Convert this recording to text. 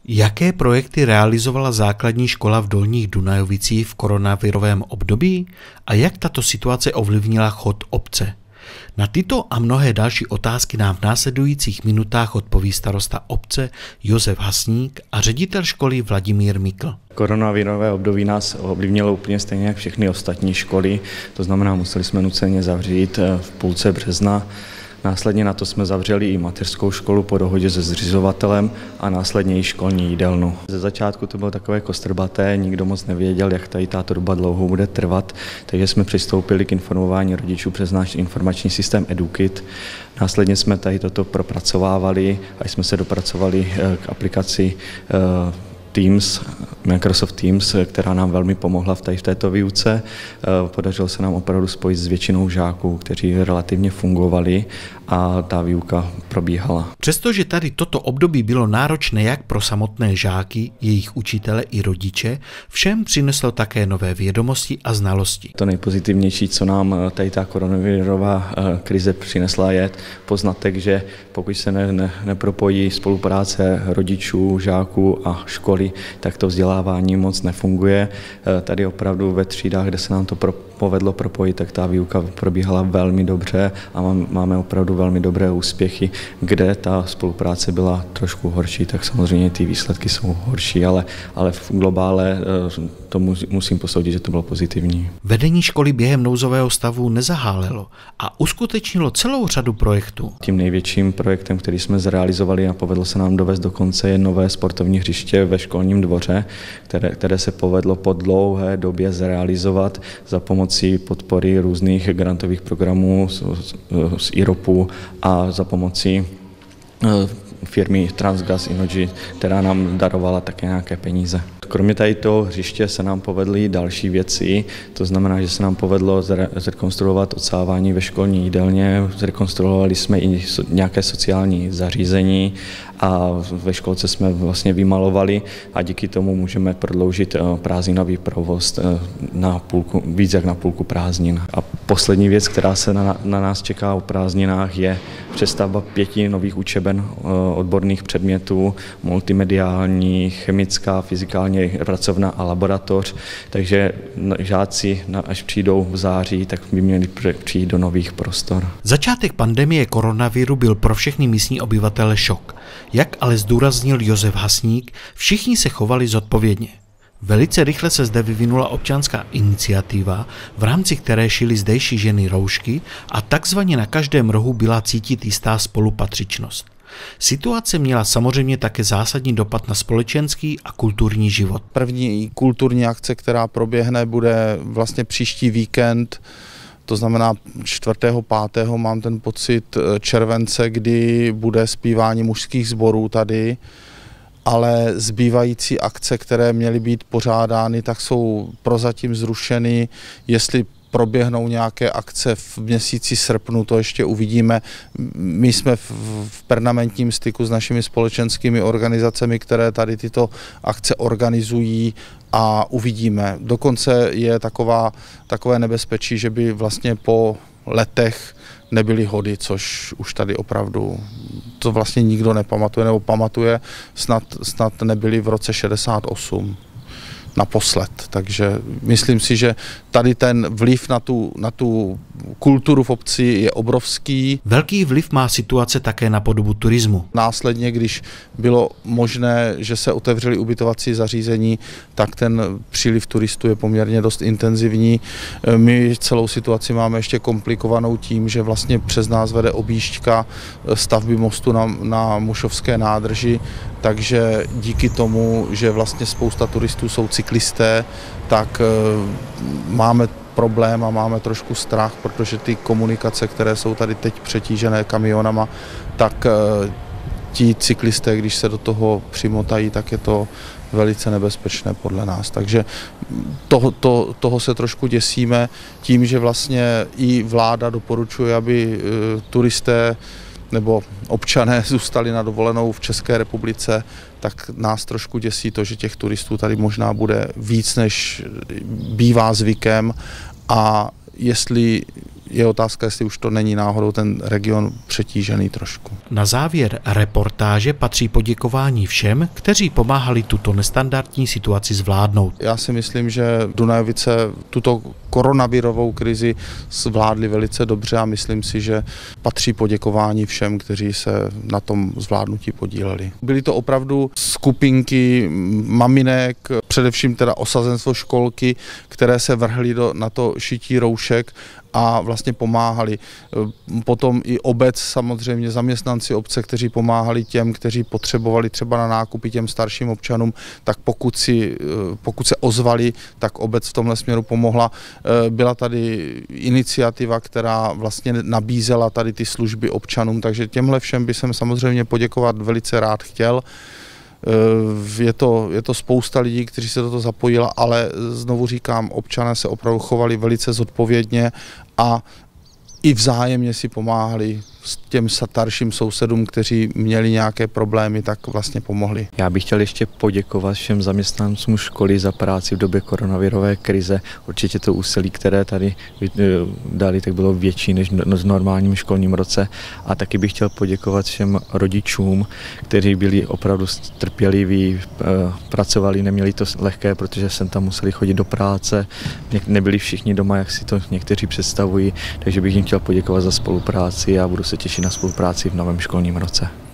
Jaké projekty realizovala základní škola v Dolních Dunajovicích v koronavirovém období a jak tato situace ovlivnila chod obce? Na tyto a mnohé další otázky nám v následujících minutách odpoví starosta obce Josef Hasník a ředitel školy Vladimír Mikl. Koronavirové období nás ovlivnilo úplně stejně jak všechny ostatní školy, to znamená, museli jsme nuceně zavřít v půlce března. Následně na to jsme zavřeli i mateřskou školu po dohodě se zřizovatelem a následně i školní jídelnu. Ze začátku to bylo takové kostrbaté, nikdo moc nevěděl, jak tady tato doba dlouho bude trvat, takže jsme přistoupili k informování rodičů přes náš informační systém EduKit. Následně jsme tady toto propracovávali a jsme se dopracovali k aplikaci Teams, Microsoft Teams, která nám velmi pomohla v této výuce. Podařilo se nám opravdu spojit s většinou žáků, kteří relativně fungovali a ta výuka probíhala. Přestože tady toto období bylo náročné jak pro samotné žáky, jejich učitele i rodiče, všem přineslo také nové vědomosti a znalosti. To nejpozitivnější, co nám tady ta koronavirová krize přinesla, je poznatek, že pokud se nepropojí spolupráce rodičů, žáků a školy, tak to vzdělávání moc nefunguje. Tady opravdu ve třídách, kde se nám to povedlo propojit, tak ta výuka probíhala velmi dobře a máme opravdu velmi dobré úspěchy. Kde ta spolupráce byla trošku horší, tak samozřejmě ty výsledky jsou horší, ale v globále to musím posoudit, že to bylo pozitivní. Vedení školy během nouzového stavu nezahálelo a uskutečnilo celou řadu projektů. Tím největším projektem, který jsme zrealizovali a povedlo se nám dovést do konce, je nové sportovní hřiště ve školním dvoře, které se povedlo po dlouhé době zrealizovat za pomocí podpory různých grantových programů z IROPu a za pomocí firmy Transgas Energy, která nám darovala také nějaké peníze. Kromě tady toho hřiště se nám povedly další věci, to znamená, že se nám povedlo zrekonstruovat odsávání ve školní jídelně, zrekonstruovali jsme i nějaké sociální zařízení a ve školce jsme vlastně vymalovali a díky tomu můžeme prodloužit prázdninový provoz na půlku, víc jak na půlku prázdnin. A poslední věc, která se na nás čeká o prázdninách, je přestavba 5 nových učeben odborných předmětů, multimediální, chemická, fyzikální pracovna a laboratoř, takže žáci, až přijdou v září, tak by měli přijít do nových prostor. Začátek pandemie koronaviru byl pro všechny místní obyvatele šok. Jak ale zdůraznil Josef Hasník, všichni se chovali zodpovědně. Velice rychle se zde vyvinula občanská iniciativa, v rámci které šily zdejší ženy roušky a takzvaně na každém rohu byla cítit jistá spolupatřičnost. Situace měla samozřejmě také zásadní dopad na společenský a kulturní život. První kulturní akce, která proběhne, bude vlastně příští víkend, to znamená 4. 5. mám ten pocit července, kdy bude zpívání mužských sborů tady, ale zbývající akce, které měly být pořádány, tak jsou prozatím zrušeny. Jestli proběhnou nějaké akce v měsíci srpnu, to ještě uvidíme. My jsme v permanentním styku s našimi společenskými organizacemi, které tady tyto akce organizují a uvidíme. Dokonce je takové nebezpečí, že by vlastně po letech nebyly hody, což už tady opravdu to vlastně nikdo nepamatuje, nebo pamatuje, snad nebyly v roce 68 naposled. Takže myslím si, že tady ten vliv na tu kulturu v obci je obrovský. Velký vliv má situace také na podobu turismu. Následně, když bylo možné, že se otevřely ubytovací zařízení, tak ten příliv turistů je poměrně dost intenzivní. My celou situaci máme ještě komplikovanou tím, že vlastně přes nás vede objížďka stavby mostu na Mošovské nádrži, takže díky tomu, že vlastně spousta turistů jsou cyklisté, tak máme problém a máme trošku strach, protože ty komunikace, které jsou tady teď přetížené kamionama, tak ti cyklisté, když se do toho přimotají, tak je to velice nebezpečné podle nás. Takže toho se trošku děsíme tím, že vlastně i vláda doporučuje, aby turisté nebo občané zůstali na dovolenou v České republice, tak nás trošku děsí to, že těch turistů tady možná bude víc, než bývá zvykem, a jestli je otázka, jestli už to není náhodou ten region přetížený trošku. Na závěr reportáže patří poděkování všem, kteří pomáhali tuto nestandardní situaci zvládnout. Já si myslím, že Dunajovice tuto koronavirovou krizi zvládli velice dobře a myslím si, že patří poděkování všem, kteří se na tom zvládnutí podíleli. Byly to opravdu skupinky maminek, především teda osazenstvo školky, které se vrhly na to šití roušek a vlastně pomáhali. Potom i obec, samozřejmě zaměstnanci obce, kteří pomáhali těm, kteří potřebovali třeba na nákupy těm starším občanům, tak pokud se ozvali, tak obec v tomhle směru pomohla. Byla tady iniciativa, která vlastně nabízela tady ty služby občanům, takže těmhle všem bych jsem samozřejmě poděkovat velice rád chtěl. Je to spousta lidí, kteří se do toho zapojili, ale znovu říkám, občané se opravdu chovali velice zodpovědně a i vzájemně si pomáhali s těm starším sousedům, kteří měli nějaké problémy, tak vlastně pomohli. Já bych chtěl ještě poděkovat všem zaměstnancům školy za práci v době koronavirové krize. Určitě to úsilí, které tady dali, tak bylo větší než v normálním školním roce. A taky bych chtěl poděkovat všem rodičům, kteří byli opravdu trpěliví, pracovali, neměli to lehké, protože sem tam museli chodit do práce. Nebyli všichni doma, jak si to někteří představují, takže bych jim chtěl poděkovat za spolupráci a budu se těšit na spolupráci v novém školním roce.